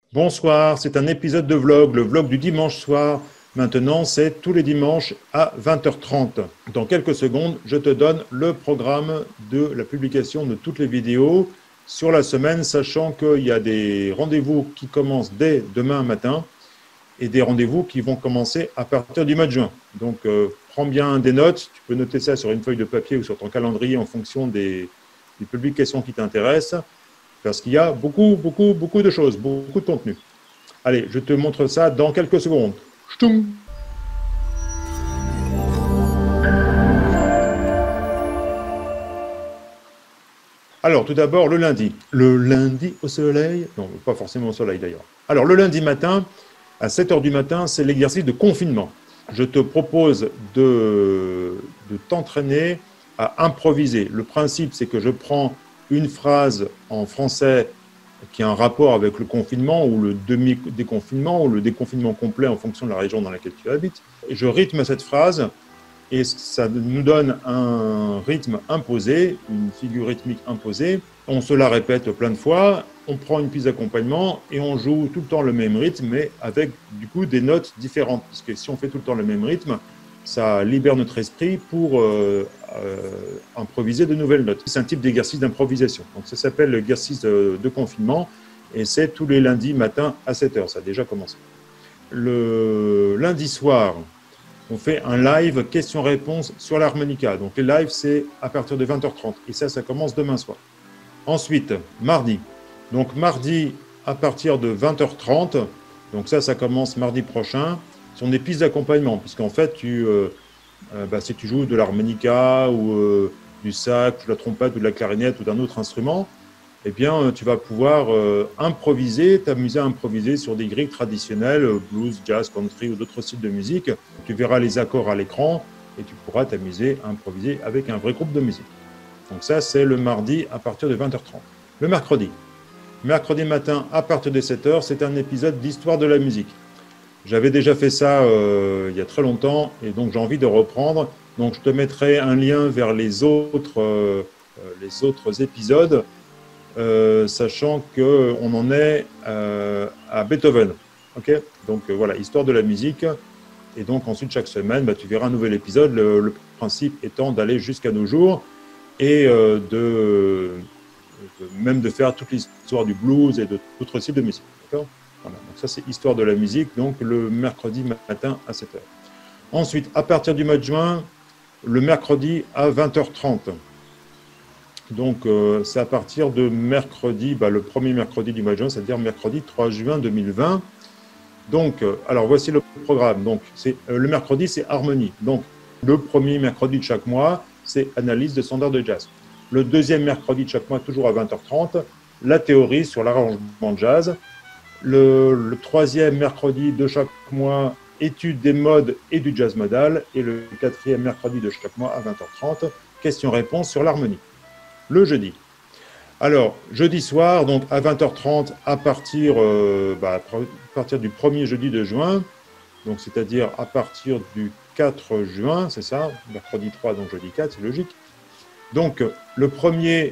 Bonsoir, c'est un épisode de vlog, le vlog du dimanche soir. Maintenant, c'est tous les dimanches à 20h30. Dans quelques secondes, je te donne le programme de la publication de toutes les vidéos sur la semaine, sachant qu'il y a des rendez-vous qui commencent dès demain matin et des rendez-vous qui vont commencer à partir du mois de juin. Donc, prends bien des notes. Tu peux noter ça sur une feuille de papier ou sur ton calendrier en fonction des publications qui t'intéressent. Parce qu'il y a beaucoup de choses, beaucoup de contenu. Allez, je te montre ça dans quelques secondes. Ch'toum. Alors, tout d'abord, le lundi. Le lundi au soleil. Non, pas forcément au soleil d'ailleurs. Alors, le lundi matin, à 7h du matin, c'est l'exercice de confinement. Je te propose de t'entraîner à improviser. Le principe, c'est que je prends une phrase en français qui a un rapport avec le confinement ou le demi-déconfinement ou le déconfinement complet en fonction de la région dans laquelle tu habites. Et je rythme cette phrase et ça nous donne un rythme imposé, une figure rythmique imposée. On se la répète plein de fois, on prend une piste d'accompagnement et on joue tout le temps le même rythme, mais avec du coup des notes différentes. Parce que si on fait tout le temps le même rythme, ça libère notre esprit pour improviser de nouvelles notes. C'est un type d'exercice d'improvisation. Donc ça s'appelle l'exercice de confinement et c'est tous les lundis matin à 7h. Ça a déjà commencé. Le lundi soir, on fait un live questions-réponses sur l'harmonica. Donc les lives, c'est à partir de 20h30 et ça commence demain soir. Ensuite, mardi. Donc mardi à partir de 20h30, donc ça commence mardi prochain. Ce sont des pistes d'accompagnement, puisqu'en fait, si tu joues de l'harmonica ou du sax, de la trompette ou de la clarinette ou d'un autre instrument, eh bien, tu vas pouvoir improviser, t'amuser à improviser sur des grilles traditionnelles, blues, jazz, country ou d'autres styles de musique. Tu verras les accords à l'écran et tu pourras t'amuser à improviser avec un vrai groupe de musique. Donc ça, c'est le mardi à partir de 20h30. Le mercredi. Mercredi matin à partir de 7h, c'est un épisode d'Histoire de la musique. J'avais déjà fait ça il y a très longtemps et donc j'ai envie de reprendre. Donc je te mettrai un lien vers les autres épisodes, sachant qu'on en est à Beethoven. Okay, donc voilà, histoire de la musique. Et donc ensuite, chaque semaine, tu verras un nouvel épisode. Le principe étant d'aller jusqu'à nos jours et même de faire toute l'histoire du blues et d'autres types de musique. D'accord ? Voilà, donc ça c'est Histoire de la musique, donc le mercredi matin à 7h. Ensuite, à partir du mois de juin, le mercredi à 20h30. Donc c'est à partir de mercredi, le premier mercredi du mois de juin, c'est-à-dire mercredi 3 juin 2020. Donc, alors voici le programme. Donc, le mercredi, c'est harmonie. Donc, le premier mercredi de chaque mois, c'est analyse de standards de jazz. Le deuxième mercredi de chaque mois, toujours à 20h30, la théorie sur l'arrangement de jazz. Le troisième mercredi de chaque mois, étude des modes et du jazz modal. Et le quatrième mercredi de chaque mois à 20h30, questions-réponses sur l'harmonie. Le jeudi. Alors, jeudi soir, donc à 20h30, à partir du 1er jeudi de juin, donc c'est-à-dire à partir du 4 juin, c'est ça, mercredi 3, donc jeudi 4, c'est logique. Donc, le premier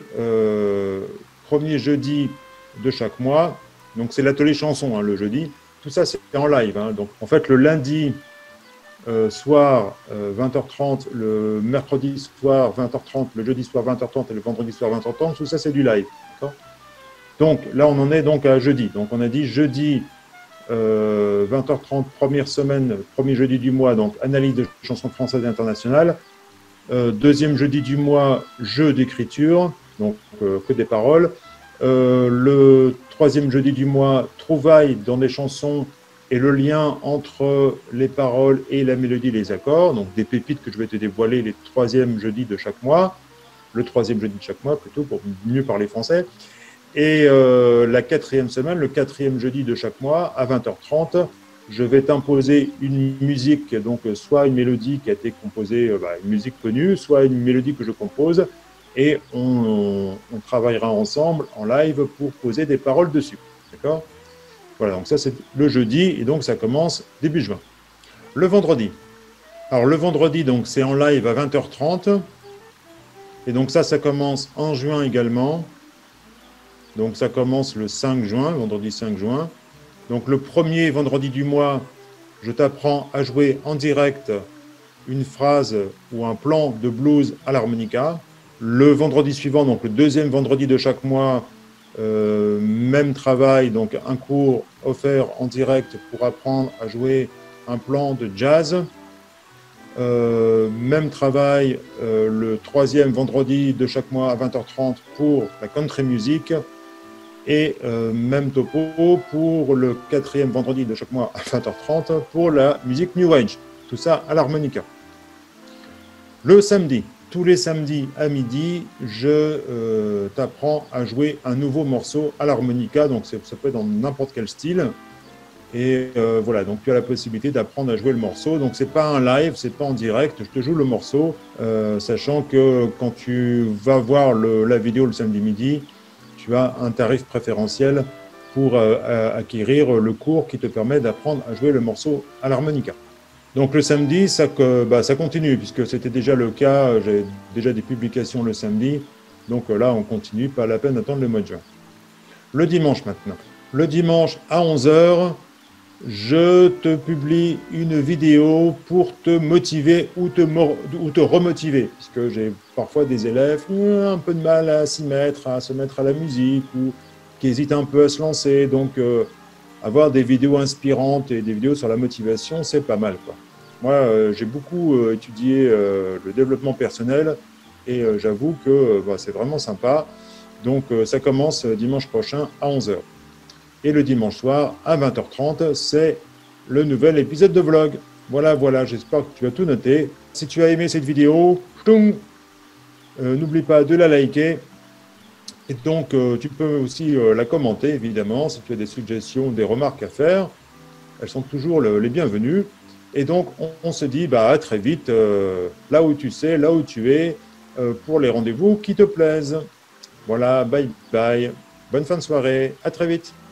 jeudi de chaque mois, donc c'est l'atelier chanson, le jeudi. Tout ça, c'est en live. Donc, en fait, le lundi soir, 20h30, le mercredi soir, 20h30, le jeudi soir, 20h30 et le vendredi soir, 20h30, tout ça, c'est du live. Donc, là, on en est donc à jeudi. Donc, on a dit jeudi, 20h30, première semaine, premier jeudi du mois, donc analyse de chansons françaises et internationales. Deuxième jeudi du mois, jeu d'écriture, donc que des paroles. Le troisième jeudi du mois, trouvailles dans des chansons et le lien entre les paroles et la mélodie et les accords, donc des pépites que je vais te dévoiler les troisièmes jeudis de chaque mois, le troisième jeudi de chaque mois plutôt, pour mieux parler français. Et la quatrième semaine, le quatrième jeudi de chaque mois, à 20h30, je vais t'imposer une musique, donc soit une mélodie qui a été composée, une musique connue, soit une mélodie que je compose, et on travaillera ensemble en live pour poser des paroles dessus. D'accord ? Voilà, donc ça c'est le jeudi, et donc ça commence début juin. Le vendredi. Alors le vendredi, donc c'est en live à 20h30, et donc ça commence en juin également. Donc ça commence le 5 juin, vendredi 5 juin. Donc le premier vendredi du mois, je t'apprends à jouer en direct une phrase ou un plan de blues à l'harmonica. Le vendredi suivant, donc le deuxième vendredi de chaque mois, même travail, donc un cours offert en direct pour apprendre à jouer un plan de jazz. Même travail le troisième vendredi de chaque mois à 20h30 pour la country music. Et même topo pour le quatrième vendredi de chaque mois à 20h30 pour la musique New Age. Tout ça à l'harmonica. Le samedi, tous les samedis à midi, je t'apprends à jouer un nouveau morceau à l'harmonica. Donc ça peut être dans n'importe quel style. Et voilà, donc tu as la possibilité d'apprendre à jouer le morceau. Donc c'est pas un live, c'est pas en direct. Je te joue le morceau, sachant que quand tu vas voir la vidéo le samedi midi, tu as un tarif préférentiel pour acquérir le cours qui te permet d'apprendre à jouer le morceau à l'harmonica. Donc le samedi, ça continue, puisque c'était déjà le cas, j'ai déjà des publications le samedi, donc là on continue, pas la peine d'attendre le mois de juin. Le dimanche maintenant. Le dimanche à 11h, je te publie une vidéo pour te motiver ou te remotiver, puisque j'ai parfois des élèves qui ont un peu de mal à s'y mettre, à se mettre à la musique, ou qui hésitent un peu à se lancer. Donc, avoir des vidéos inspirantes et des vidéos sur la motivation, c'est pas mal, quoi. Moi, j'ai beaucoup étudié le développement personnel et j'avoue que c'est vraiment sympa. Donc, ça commence dimanche prochain à 11h. Et le dimanche soir, à 20h30, c'est le nouvel épisode de vlog. Voilà, j'espère que tu as tout noté. Si tu as aimé cette vidéo, n'oublie pas de la liker. Et donc, tu peux aussi la commenter, évidemment, si tu as des suggestions, des remarques à faire. Elles sont toujours les bienvenues. Et donc, on se dit à très vite, là où tu sais, là où tu es, pour les rendez-vous qui te plaisent. Voilà, bye bye. Bonne fin de soirée. À très vite.